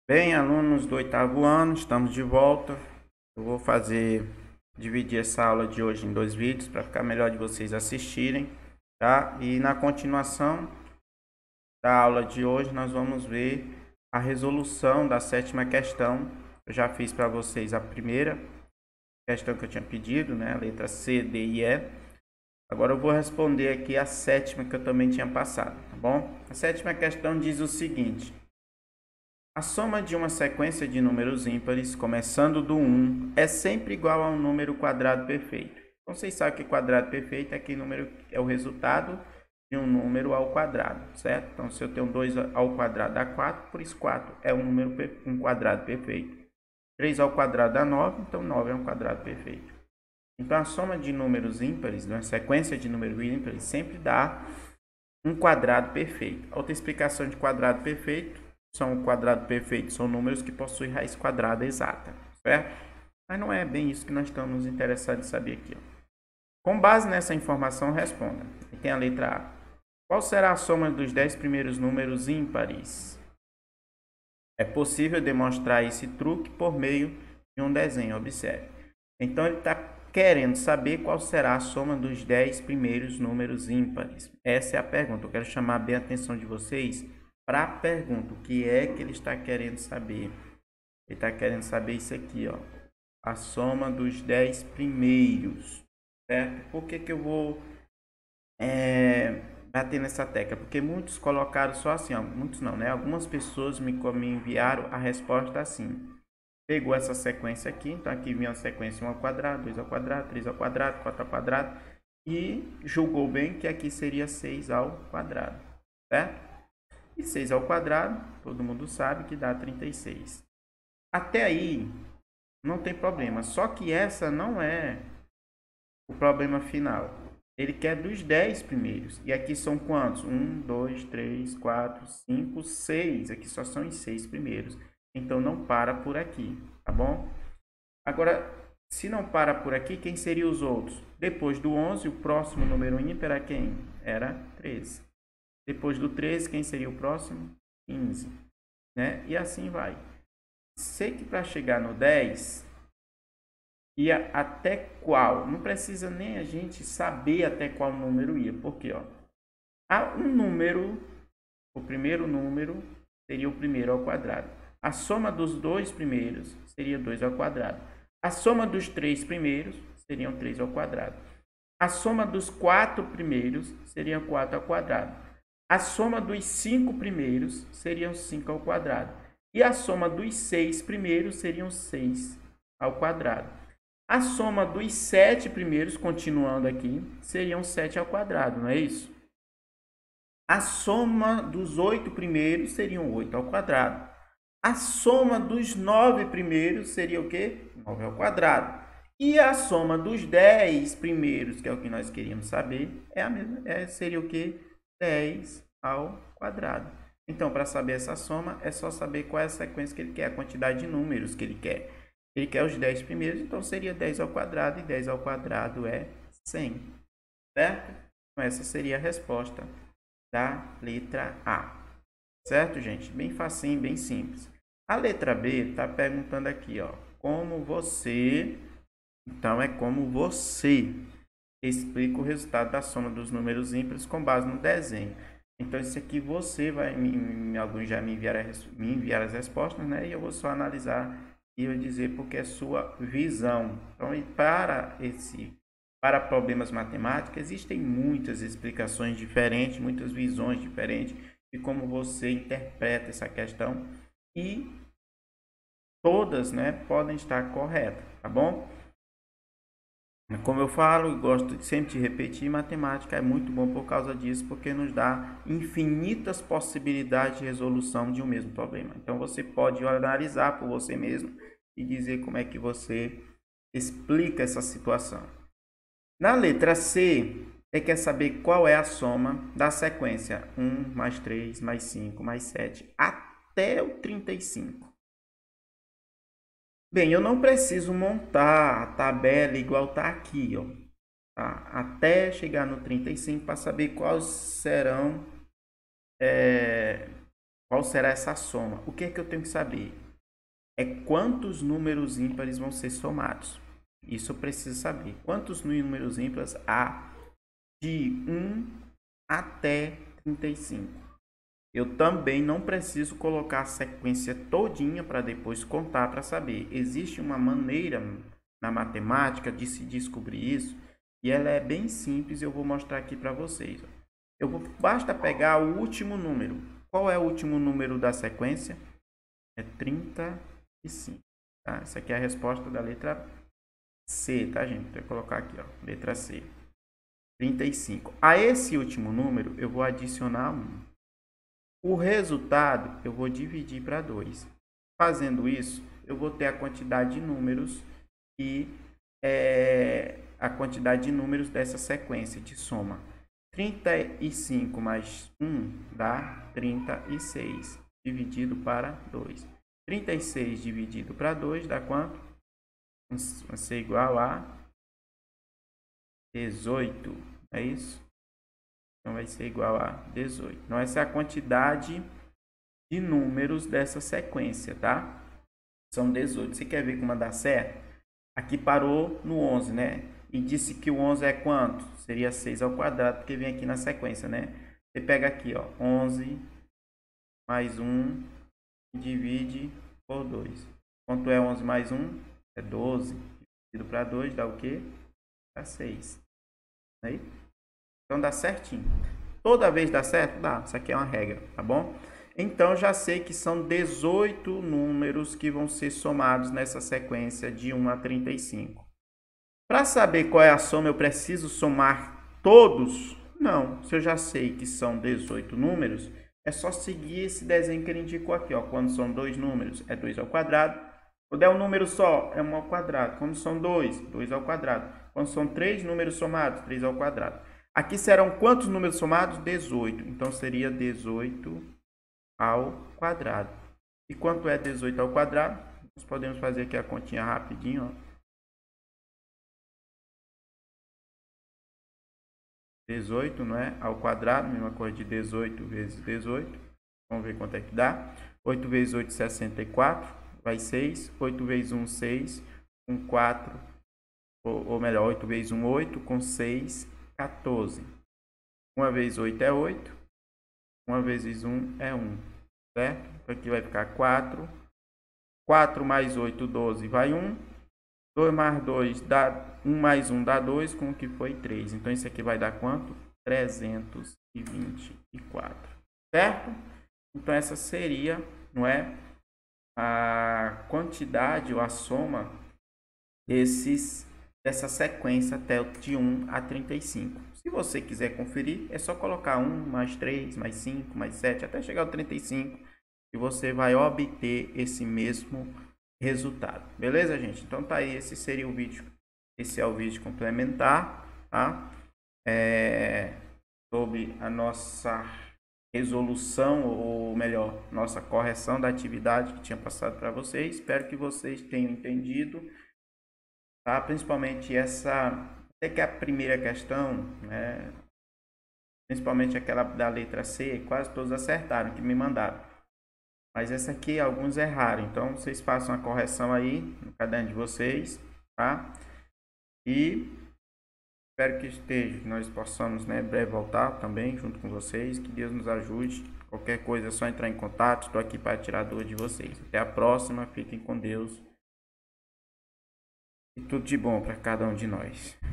Bem, alunos do oitavo ano, estamos de volta. Eu vou dividir essa aula de hoje em dois vídeos para ficar melhor de vocês assistirem, tá? E na continuação da aula de hoje, nós vamos ver a resolução da sétima questão. Eu já fiz para vocês a primeira questão que eu tinha pedido, né? A letra C, D e E. Agora eu vou responder aqui a sétima que eu também tinha passado, tá bom? A sétima questão diz o seguinte: a soma de uma sequência de números ímpares, começando do 1, é sempre igual a um número quadrado perfeito. Então, vocês sabem que quadrado perfeito é que número é o resultado de um número ao quadrado, certo? Então, se eu tenho 2 ao quadrado dá 4, por isso 4 é um quadrado perfeito. 3 ao quadrado dá 9, então 9 é um quadrado perfeito. Então, a soma de números ímpares, uma sequência de números ímpares, sempre dá um quadrado perfeito. Outra explicação de quadrado perfeito são quadrado perfeito, são números que possuem raiz quadrada exata, certo? Mas não é bem isso que nós estamos interessados em saber aqui. Com base nessa informação, responda. E tem a letra A. Qual será a soma dos 10 primeiros números ímpares? É possível demonstrar esse truque por meio de um desenho, observe. Então, ele está querendo saber qual será a soma dos 10 primeiros números ímpares. Essa é a pergunta. Eu quero chamar bem a atenção de vocês para a pergunta. O que é que ele está querendo saber? Ele está querendo saber isso aqui, ó. A soma dos 10 primeiros, certo? Por que eu vou bater nessa tecla? Porque muitos colocaram só assim, ó. Muitos não, né? Algumas pessoas me enviaram a resposta assim. Pegou essa sequência aqui, então aqui vinha a sequência 1 ao quadrado, 2 ao quadrado, 3 ao quadrado, 4 ao quadrado, e julgou bem que aqui seria 6 ao quadrado, certo? E 6 ao quadrado, todo mundo sabe que dá 36. Até aí, não tem problema, só que essa não é o problema final. Ele quer dos 10 primeiros, e aqui são quantos? 1, 2, 3, 4, 5, 6, aqui só são os 6 primeiros. Então, não para por aqui, tá bom? Agora, se não para por aqui, quem seriam os outros? Depois do 11, o próximo número ímpar era quem? Era 13. Depois do 13, quem seria o próximo? 15. Né? E assim vai. Sei que para chegar no 10, ia até qual? Não precisa nem a gente saber até qual número ia. Porque, ó, há um número, o primeiro número seria o primeiro ao quadrado. A soma dos dois primeiros seria 2 ao quadrado. A soma dos 3 primeiros seriam 3 ao quadrado. A soma dos 4 primeiros seria 4 ao quadrado. A soma dos 5 primeiros seriam 5 ao quadrado. E a soma dos 6 primeiros seriam 6 ao quadrado. A soma dos 7 primeiros, continuando aqui, seriam 7 ao quadrado, não é isso? A soma dos 8 primeiros seriam 8 ao quadrado. A soma dos 9 primeiros seria o quê? 9 ao quadrado. E a soma dos 10 primeiros, que é o que nós queríamos saber, é a mesma, seria o quê? 10 ao quadrado. Então, para saber essa soma, é só saber qual é a sequência que ele quer, a quantidade de números que ele quer. Ele quer os 10 primeiros, então seria 10 ao quadrado, e 10 ao quadrado é 100. Certo? Então, essa seria a resposta da letra A. Certo, gente? Bem facinho, bem simples. A letra B está perguntando aqui, ó, como você... Então, é como você explica o resultado da soma dos números ímpares com base no desenho. Então, isso aqui você vai... alguns já me enviaram as respostas, né? E eu vou só analisar e eu dizer porque é sua visão. Então, para problemas matemáticos, existem muitas explicações diferentes, muitas visões diferentes de como você interpreta essa questão e todas, né, podem estar corretas, tá bom? Como eu falo, gosto sempre de repetir, matemática é muito bom por causa disso, porque nos dá infinitas possibilidades de resolução de um mesmo problema. Então você pode analisar por você mesmo e dizer como é que você explica essa situação. Na letra C, você quer saber qual é a soma da sequência 1 mais 3 mais 5 mais 7 até o 35. Bem, eu não preciso montar a tabela igual está aqui, ó, tá? Até chegar no 35 para saber qual Qual será essa soma? O que é que eu tenho que saber? É quantos números ímpares vão ser somados. Isso eu preciso saber. Quantos números ímpares há de 1 até 35? Eu também não preciso colocar a sequência todinha para depois contar para saber. Existe uma maneira na matemática de se descobrir isso e ela é bem simples. Eu vou mostrar aqui para vocês. Basta pegar o último número. Qual é o último número da sequência? É 35. Tá? Essa aqui é a resposta da letra C, tá, gente? Vou colocar aqui, ó, letra C. 35. A esse último número, eu vou adicionar 1. O resultado, eu vou dividir para 2. Fazendo isso, eu vou ter a quantidade de números e a quantidade de números dessa sequência de soma. 35 mais 1 dá 36, dividido para 2. 36 dividido para 2 dá quanto? Vai ser igual a 18, é isso? Então vai ser igual a 18. Então essa é a quantidade de números dessa sequência, tá? São 18. Você quer ver como dá certo? Aqui parou no 11, né? E disse que o 11 é quanto? Seria 6 ao quadrado, porque vem aqui na sequência, né? Você pega aqui, ó, 11 mais 1 e divide por 2. Quanto é 11 mais 1? É 12. Dividido para 2 dá o quê? Dá 6. Aí? Então dá certinho. Toda vez dá certo? Dá. Isso aqui é uma regra, tá bom? Então já sei que são 18 números que vão ser somados nessa sequência de 1 a 35. Para saber qual é a soma, eu preciso somar todos? Não. Se eu já sei que são 18 números, é só seguir esse desenho que ele indicou aqui, ó. Quando são 2 números, é 2 ao quadrado. Quando é um número só, é 1 ao quadrado. Quando são 2, 2 ao quadrado. Quando são 3 números somados, 3 ao quadrado. Aqui serão quantos números somados? 18. Então, seria 18 ao quadrado. E quanto é 18 ao quadrado? Nós podemos fazer aqui a continha rapidinho, ó. 18, não é? Ao quadrado, mesma coisa de 18 vezes 18. Vamos ver quanto é que dá. 8 vezes 8, 64. Vai 6. 8 vezes 1, 6. Com 4, ou melhor, 8 vezes 1, 8. Com 6, 14. 1 vezes 8 é 8. 1 vezes 1 é 1. Certo? Aqui vai ficar 4. 4 mais 8, 12, vai 1. 2 mais 2 dá 1 mais 1 dá 2, com o que foi 3. Então, isso aqui vai dar quanto? 324. Certo? Então, essa seria, não é, a quantidade ou a soma dessa sequência até de 1 a 35. Se você quiser conferir, é só colocar 1 mais 3, mais 5, mais 7, até chegar ao 35, e você vai obter esse mesmo resultado. Beleza, gente? Então tá aí, esse seria o vídeo. Esse é o vídeo complementar, tá? Sobre a nossa resolução, ou melhor, nossa correção da atividade que tinha passado para vocês. Espero que vocês tenham entendido, tá? Principalmente essa, até que a primeira questão, né? Principalmente aquela da letra C, quase todos acertaram, que me mandaram. Mas essa aqui, alguns erraram. Então, vocês façam a correção aí no caderno de vocês, tá? E espero que nós possamos, né, breve voltar também junto com vocês. Que Deus nos ajude. Qualquer coisa é só entrar em contato. Estou aqui para tirar dúvidas de vocês. Até a próxima. Fiquem com Deus. E tudo de bom para cada um de nós.